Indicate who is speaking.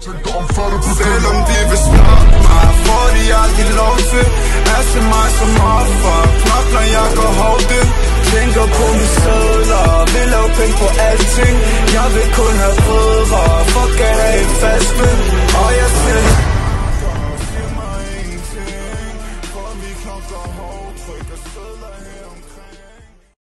Speaker 1: Selvom de vil stoppe mig, får de aldrig lov til at se mig som offer. Knokler, jeg går hårdt ind, tænker på mine sædler, vil lave penge på alting. Jeg vil kun have brødre, fuck at have et fast spil.